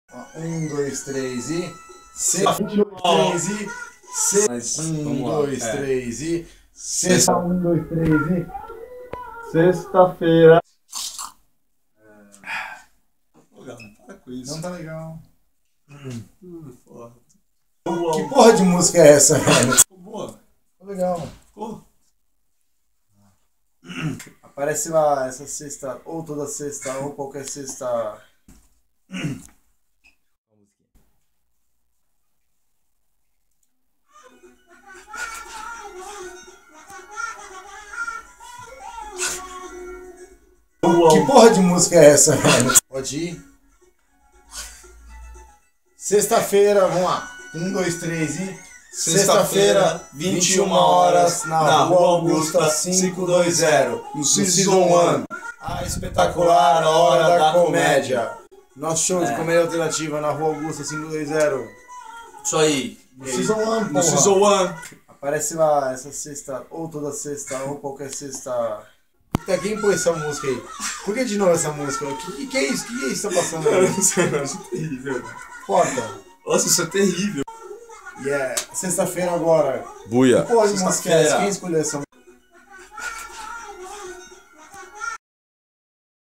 2, 3 e... 3 e... 2, 3 e... Sexta. 2, 3 e... Sexta-feira. Para com isso. Não tá legal. Porra. Que porra de música é essa, velho? Ficou boa. Ficou legal. Ficou? Aparece lá essa sexta, ou toda sexta, ou qualquer sexta. Que porra de música é essa, velho? Pode ir. Sexta-feira, vamos lá. 1, 2, 3 e... Sexta-feira, 21 horas, na Rua Augusta 520, no Season 1. A espetacular Hora da Comédia. Nosso show de comédia alternativa na Rua Augusta 520. Isso aí. No Season 1, No Season 1. Aparece lá essa sexta, ou toda sexta, ou qualquer sexta. Quem pôs essa música aí? Por que de novo essa música? O que é isso? O que é isso que tá passando aí? Não sei, não. Isso é terrível. Corta. Nossa, isso é terrível. Sexta-feira agora. Buia. Pô, de música é essa? Quem escolheu essa música?